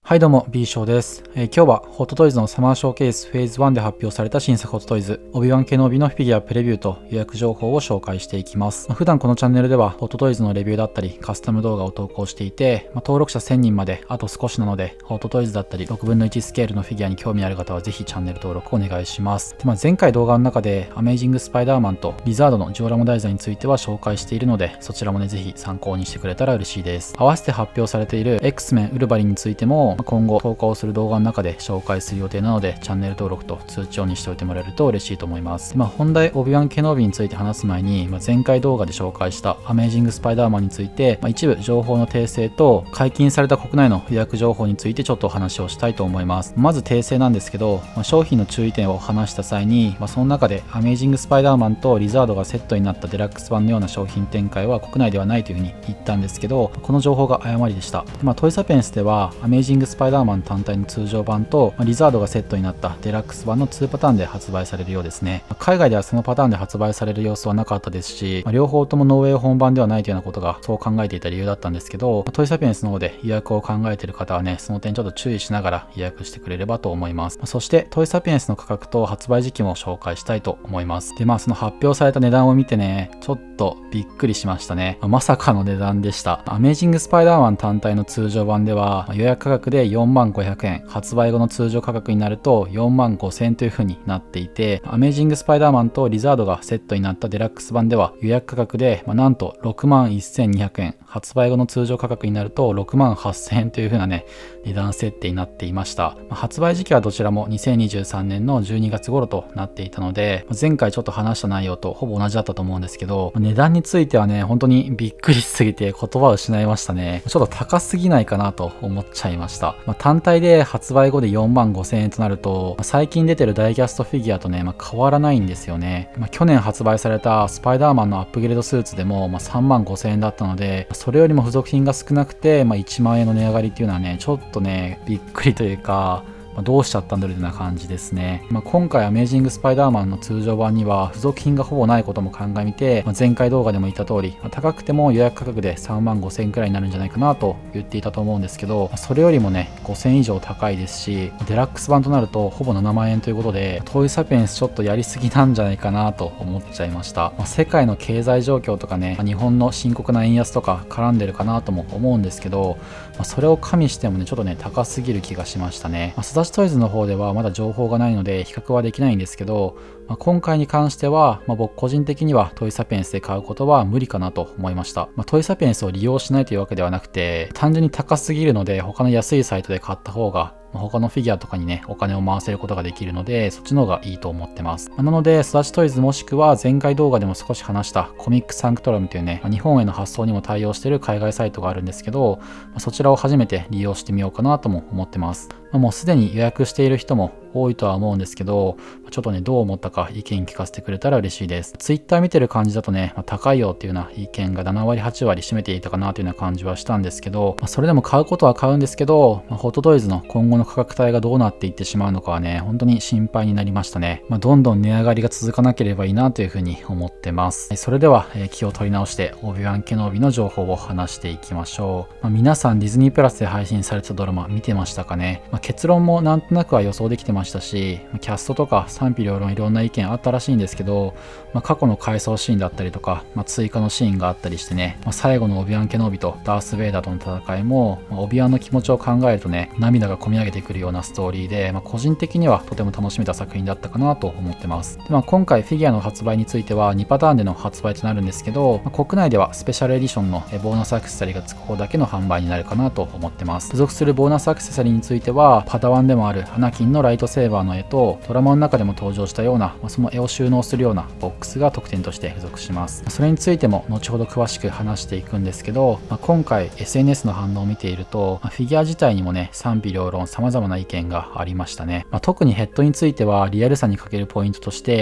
はいどうも B 賞です。今日はホットトイズのサマーショーケースフェーズ1で発表された新作ホットトイズオビワンケノビのフィギュアプレビューと予約情報を紹介していきます。普段このチャンネルではホットトイズのレビューだったりカスタム動画を投稿していて、登録者1000人まであと少しなのでホットトイズだったり6分の1スケールのフィギュアに興味ある方はぜひチャンネル登録お願いします。で、前回動画の中でアメイジングスパイダーマンとリザードのジオラマ題材については紹介しているので、そちらもねぜひ参考にしてくれたら嬉しいです。合わせて発表されている X メンウルヴァリンについても今後投稿する動画の中で紹介する予定なので、チャンネル登録と通知オンにしておいてもらえると嬉しいと思います。本題オビワンケノビについて話す前に、前回動画で紹介したアメイジングスパイダーマンについて、一部情報の訂正と解禁された国内の予約情報についてちょっとお話をしたいと思います。まず訂正なんですけど、商品の注意点を話した際に、その中でアメイジングスパイダーマンとリザードがセットになったデラックス版のような商品展開は国内ではないというふうに言ったんですけど、この情報が誤りでした。トイサピエンスではアメイジングスパイダーマン単体の通常版とリザードがセットになったデラックス版の2パターンで発売されるようですね。海外ではそのパターンで発売される様子はなかったですし、両方ともノーウェイ本番ではないというようなことがそう考えていた理由だったんですけど、トイサピエンスの方で予約を考えている方はね、その点ちょっと注意しながら予約してくれればと思います。そしてトイサピエンスの価格と発売時期も紹介したいと思います。で、その発表された値段を見てね、ちょっとびっくりしましたね。まさかの値段でした。アメイジングスパイダーマン単体の通常版では予約価格で45,000円、発売後の通常価格になると45,000円という風になっていて、アメイジングスパイダーマンとリザードがセットになったデラックス版では予約価格で、なんと61,200円、発売後の通常価格になると68,000円という風なね、値段設定になっていました。発売時期はどちらも2023年の12月頃となっていたので、前回ちょっと話した内容とほぼ同じだったと思うんですけど、値段についてはね、本当にびっくりしすぎて言葉を失いましたね。ちょっと高すぎないかなと思っちゃいました。単体で発売後で45,000円となると、最近出てるダイキャストフィギュアとね、変わらないんですよね。去年発売されたスパイダーマンのアップグレードスーツでも35,000円だったので、それよりも付属品が少なくて、1万円の値上がりっていうのはね、ちょっとね、びっくりというか、どうしちゃったんだろうというような感じですね。今回アメイジングスパイダーマンの通常版には付属品がほぼないことも鑑みて、前回動画でも言った通り、高くても予約価格で35,000円くらいになるんじゃないかなと言っていたと思うんですけど、それよりもね、5,000円以上高いですし、デラックス版となるとほぼ7万円ということで、トイサピエンスちょっとやりすぎなんじゃないかなと思っちゃいました。世界の経済状況とかね、日本の深刻な円安とか絡んでるかなとも思うんですけど、それを加味してもね、ちょっとね、高すぎる気がしましたね。トイズの方ではまだ情報がないので比較はできないんですけど、今回に関しては、僕個人的にはトイサピエンスで買うことは無理かなと思いました。トイサピエンスを利用しないというわけではなくて、単純に高すぎるので他の安いサイトで買った方が他のフィギュアとかにね、お金を回せることができるので、そっちの方がいいと思ってます。なので、育ちトイズもしくは前回動画でも少し話したコミックサンクトラムというね、日本への発送にも対応している海外サイトがあるんですけど、そちらを初めて利用してみようかなとも思ってます。もうすでに予約している人も多いとは思うんですけど、ちょっとね、どう思ったか意見聞かせてくれたら嬉しいです。Twitter 見てる感じだとね、高いよっていうような意見が7割8割占めていたかなというような感じはしたんですけど、それでも買うことは買うんですけど、ホットトイズの今後の価格帯がどうなっていってしまうのかはね、本当に心配になりましたね。どんどん値上がりが続かなければいいなというふうに思ってます。それでは、気を取り直してオビワンケノビの情報を話していきましょう。皆さんディズニープラスで配信されてたドラマ見てましたかね。結論もなんとなくは予想できてましたし、キャストとか賛否両論いろんな意見あったらしいんですけど、過去の回想シーンだったりとか、追加のシーンがあったりしてね、最後のオビワンケノビとダース・ベイダーとの戦いも、オビワンの気持ちを考えるとね、涙がこみ上げてくるようなストーリーで、個人的にはとても楽しめた作品だったかなと思ってます。で、今回フィギュアの発売については2パターンでの発売となるんですけど、国内ではスペシャルエディションのボーナスアクセサリーがつく方だけの販売になるかなと思ってます。付属するボーナスアクセサリーについては、パダワンでもあるアナキンのライトセーバーの絵と、ドラマの中でも登場したような、その絵を収納するようなボックスが特典として付属します。それについても後ほど詳しく話していくんですけど、今回 SNS の反応を見ていると、フィギュア自体にもね、賛否両論様々な意見がありましたね。特にヘッドについてはリアルさに欠けるポイントとして、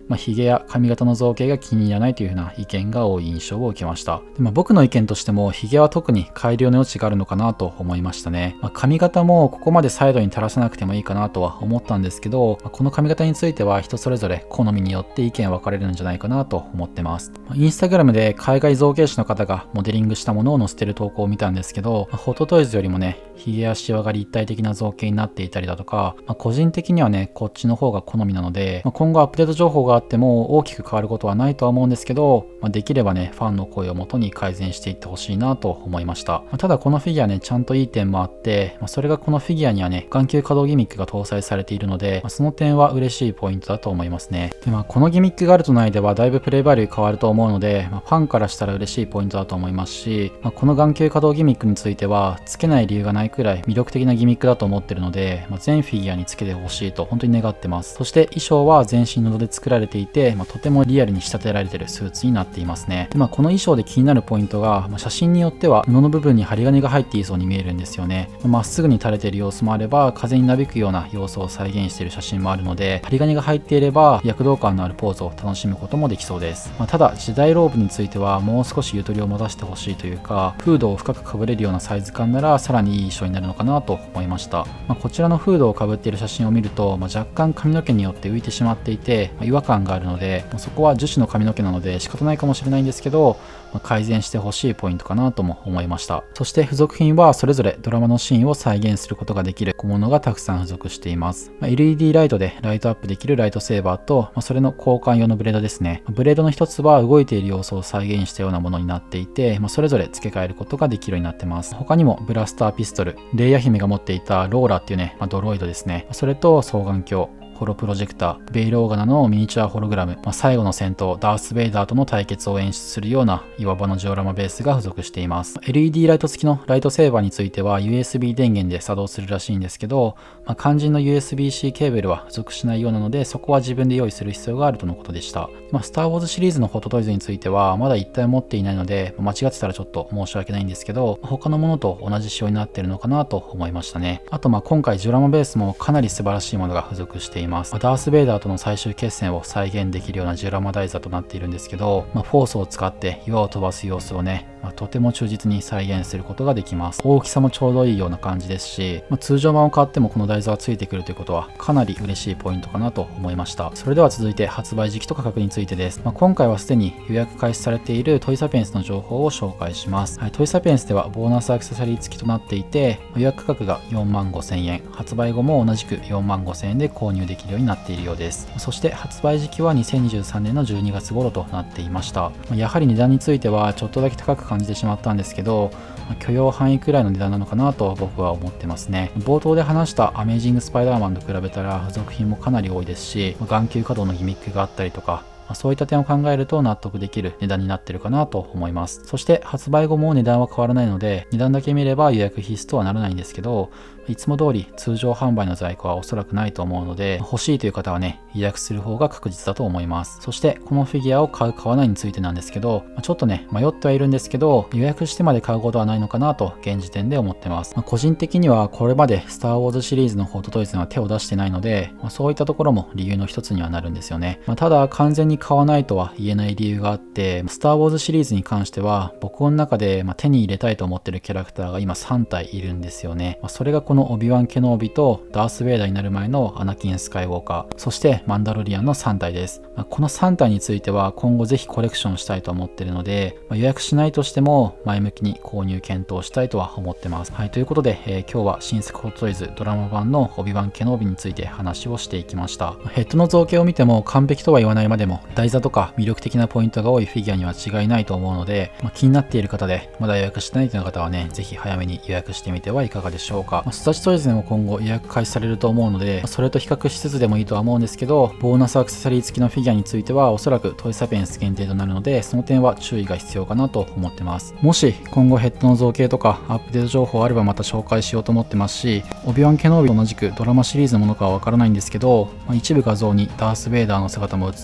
髭や髪型の造形が気に入らないというふうな意見が多い印象を受けました。で、僕の意見としても髭は特に改良の余地があるのかなと思いましたね。髪型もここまでサイドに垂らさなくてもいいかなとは思ったんですけど、この髪型については人それぞれ好みによって意見分かれるんじゃないかなと思ってます。インスタグラムで海外造形師の方がモデリングしたものを載せてる投稿を見たんですけど、ホットトイズよりもね、髭やシワが立体的な造形になっていたりだとか、個人的にはね、こっちの方が好みなので、今後アップデート情報があっても大きく変わることはないとは思うんですけど、できればね、ファンの声をもとに改善していってほしいなと思いました。ただこのフィギュアね、ちゃんといい点もあって、それがこのフィギュアにはね、眼球可動ギミックが搭載されているので、その点は嬉しいポイントだと思いますね。で、このギミックがあるとないではだいぶプレイバリュー変わると思うので、ファンからしたら嬉しいポイントだと思いますし、この眼球可動ギミックについてはつけない理由がないくらい魅力的なギミックだと思ってるので、全フィギュアにつけてほしいと本当に願ってます。そして衣装は全身布で作られていて、とてもリアルに仕立てられているスーツになっていますね。で、この衣装で気になるポイントが、写真によっては布の部分に針金が入っていそうに見えるんですよね。まっすぐに垂れている様子もあれば、風になびくような様子を再現している写真もあるので、針金が入っていれば躍動感のあるポーズを楽しむこともできそうです。ただ時代ローブについてはもう少しゆとりを持たせてほしいというか、フードを深くかぶれるようなサイズ感ならさらにいい衣装になるのかなと思いました。こちらのフードをかぶっている写真を見ると、若干髪の毛によって浮いてしまっていて、違和感があるので、そこは樹脂の髪の毛なので仕方ないかもしれないんですけど、改善してほしいポイントかなとも思いました。そして付属品はそれぞれドラマのシーンを再現することができる小物がたくさん付属しています。LED ライトでライトアップできるライトセーバーと、それの交換用のブレードですね。ブレードの一つは動いている様子を再現したようなものになっていて、それぞれ付け替えることができるようになってます。他にもブラスターピストル、レイヤ姫が持っていたローラっていうね、ドロイドですね。それと双眼鏡、ホロプロジェクター、ベイル・オーガナのミニチュアホログラム、最後の戦闘、ダース・ベイダーとの対決を演出するような岩場のジオラマベースが付属しています。LED ライト付きのライトセーバーについては USB 電源で作動するらしいんですけど、肝心の USB-C ケーブルは付属しないようなので、そこは自分で用意する必要があるとのことでした。スター・ウォーズシリーズのホットトイズについてはまだ一体持っていないので、間違ってたらちょっと申し訳ないんですけど、他のものと同じ仕様になっているのかなと思いましたね。あと今回ジオラマベースもかなり素晴らしいものが付属しています。ダース・ベイダーとの最終決戦を再現できるようなジオラマ台座となっているんですけど、フォースを使って岩を飛ばす様子をね、とても忠実に再現することができます。大きさもちょうどいいような感じですし、通常版を買ってもこの台座がついてくるということはかなり嬉しいポイントかなと思いました。それでは続いて発売時期と価格についてです。今回はすでに予約開始されているトイサピエンスの情報を紹介します。トイサピエンスではボーナスアクセサリー付きとなっていて、予約価格が45,000円、発売後も同じく45,000円で購入できるようになっているようです。そして発売時期は2023年の12月頃となっていました。やはり値段についてはちょっとだけ高く感じてしまったんですけど、許容範囲くらいの値段なのかなと僕は思ってますね。冒頭で話したアメージングスパイダーマンと比べたら付属品もかなり多いですし、眼球可動のギミックがあったりとか、そういった点を考えると納得できる値段になってるかなと思います。そして発売後も値段は変わらないので、値段だけ見れば予約必須とはならないんですけど、いつも通り通常販売の在庫はおそらくないと思うので、欲しいという方はね、予約する方が確実だと思います。そしてこのフィギュアを買う買わないについてなんですけど、ちょっとね迷ってはいるんですけど、予約してまで買うことはないのかなと現時点で思ってます。個人的にはこれまでスター・ウォーズシリーズのホットトイズには手を出してないので、そういったところも理由の一つにはなるんですよね。ただ完全に買わないとは言えない理由があって、スター・ウォーズシリーズに関しては僕の中で手に入れたいと思ってるキャラクターが今3体いるんですよね。それがこのオビワン・ケノービとダース・ベイダーになる前のアナキン・スカイウォーカー、そしてマンダロリアンの3体です。この3体については今後ぜひコレクションしたいと思ってるので、予約しないとしても前向きに購入検討したいとは思ってます。はい、ということで、今日は新作ホットトイズドラマ版のオビワン・ケノービについて話をしていきました。ヘッドの造形を見ても完璧とは言わないまでも台座とか魅力的なポイントが多いフィギュアには違いないと思うので、気になっている方でまだ予約してないという方はね、ぜひ早めに予約してみてはいかがでしょうか。スタチトイズでも今後予約開始されると思うので、それと比較しつつでもいいとは思うんですけど、ボーナスアクセサリー付きのフィギュアについてはおそらくトイサピエンス限定となるので、その点は注意が必要かなと思ってます。もし今後ヘッドの造形とかアップデート情報あればまた紹介しようと思ってますし、オビワン・ケノービと同じくドラマシリーズのものかはわからないんですけど、一部画像にダース・ベイダーの姿も映ってたりとか、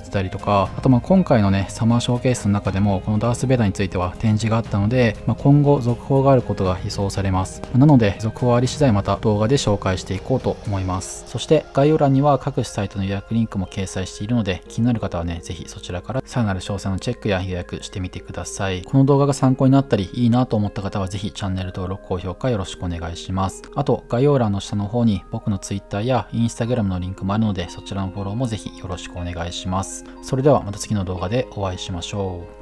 か、あと今回のね、サマーショーケースの中でもこのダース・ベイダーについては展示があったので、今後続報があることが予想されます。なので、続報あり次第また動画で紹介していこうと思います。そして概要欄には各種サイトの予約リンクも掲載しているので、気になる方はね、ぜひそちらからさらなる詳細のチェックや予約してみてください。この動画が参考になったり、いいなと思った方はぜひチャンネル登録、高評価よろしくお願いします。あと、概要欄の下の方に僕の Twitter や Instagram のリンクもあるので、そちらのフォローもぜひよろしくお願いします。それではまた次の動画でお会いしましょう。